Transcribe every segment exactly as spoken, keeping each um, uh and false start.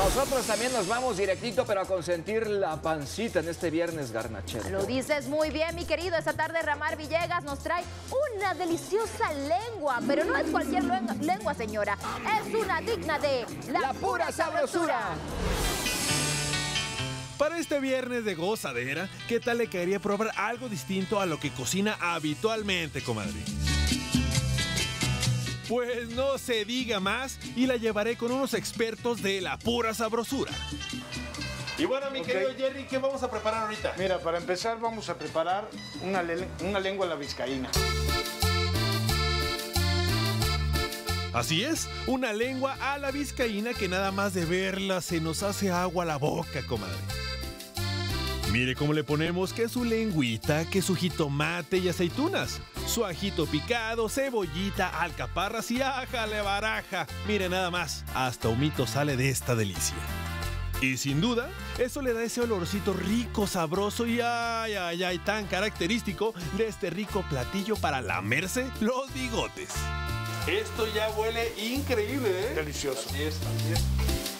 Nosotros también nos vamos directito, pero a consentir la pancita en este viernes garnachero. Lo dices muy bien, mi querido. Esta tarde Ramar Villegas nos trae una deliciosa lengua, pero no es cualquier lengua, lengua señora. Es una digna de la, la pura, pura sabrosura. Para este viernes de gozadera, ¿qué tal le caería probar algo distinto a lo que cocina habitualmente, comadre? Pues no se diga más y la llevaré con unos expertos de la pura sabrosura. Y bueno, mi okay. querido Jerry, ¿qué vamos a preparar ahorita? Mira, para empezar vamos a preparar una, una lengua a la vizcaína. Así es, una lengua a la vizcaína que nada más de verla se nos hace agua a la boca, comadre. Mire cómo le ponemos que su lengüita, que su jitomate y aceitunas, su ajito picado, cebollita, alcaparras y ájale baraja. Mire nada más, hasta humito sale de esta delicia. Y sin duda, eso le da ese olorcito rico, sabroso y ay, ay, ay, tan característico de este rico platillo para lamerse los bigotes. Esto ya huele increíble, ¿eh? Delicioso. Así es, así es.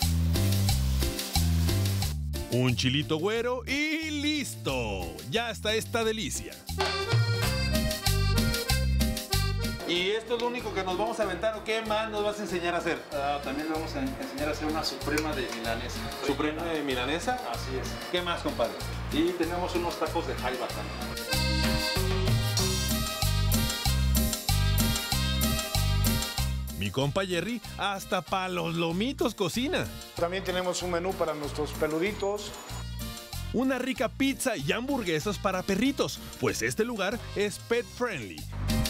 Un chilito güero y listo. Ya está esta delicia. ¿Y esto es lo único que nos vamos a aventar o qué más nos vas a enseñar a hacer? Uh, también le vamos a enseñar a hacer una suprema de milanesa. ¿Suprema de milanesa? Así es. ¿Qué más, compadre? Y tenemos unos tacos de jaiba también. Mi compa Jerry hasta para los lomitos cocina. También tenemos un menú para nuestros peluditos. Una rica pizza y hamburguesas para perritos, pues este lugar es pet friendly.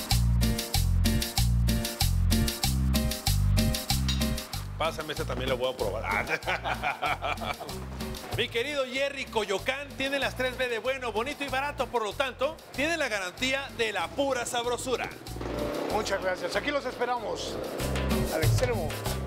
Pásame, este también lo voy a probar. Mi querido Jerry, Coyoacán tiene las tres B de bueno, bonito y barato, por lo tanto, tiene la garantía de la pura sabrosura. Muchas gracias. Aquí los esperamos. Al extremo.